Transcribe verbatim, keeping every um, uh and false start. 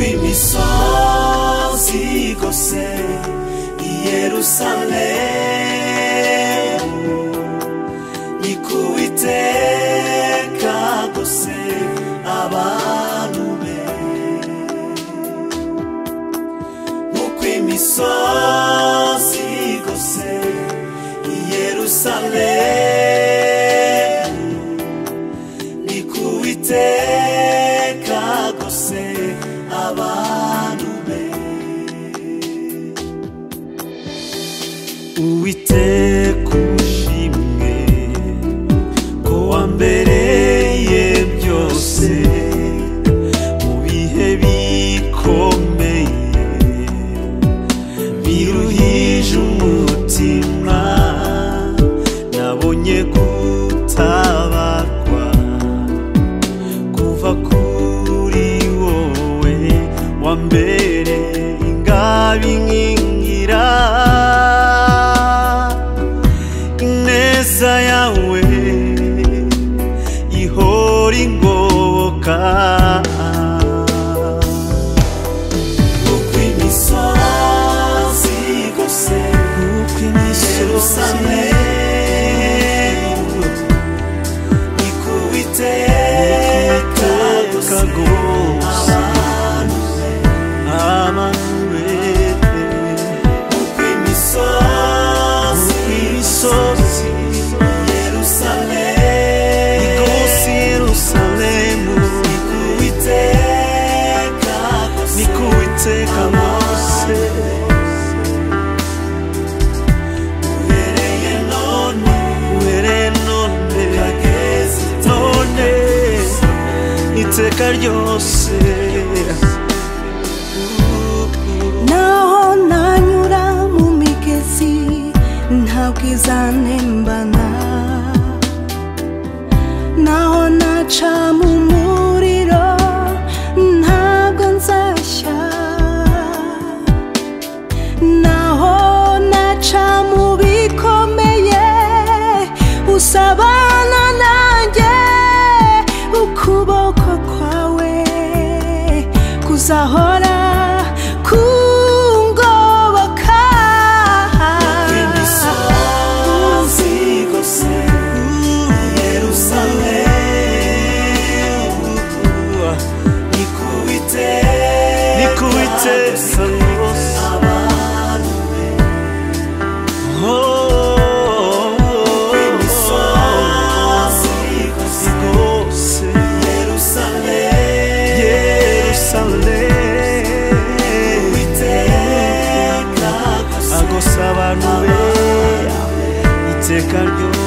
imisozi igose i Yerusalemu ni kuwiteka gose abantu be nk'uko imisozi igose i Yerusalemu ni kuwiteka gose abantu be Uwiteka ushimwe ko wambereye byose mu bihe bikomeye biruhije umutima nabonye gutabarwa kuva kuri wowe wambere ingabi nkingira ineza yawe ihora ingoboka uko imisozi igose uko imisozi ni kuwiteka gose abantu be uko imisozi imisozi Yerusalemu igose Yerusalemu ni kuwiteka gose ni kuwiteka gose uhereye none uhereye none kageze none iteka ryose naho nanyura mu migezi ntabwo izantembana naho naca mu muriro ntabwo nzashya naho naca mu bikomeye usabana nanjye ukuboko kwawe kuzahora kungoboka imisozi igose Yerusalemu ni kuwiteka gose abantu be imisozi igose Yerusalemu kuwiteka gose agose abantu be iteka ryose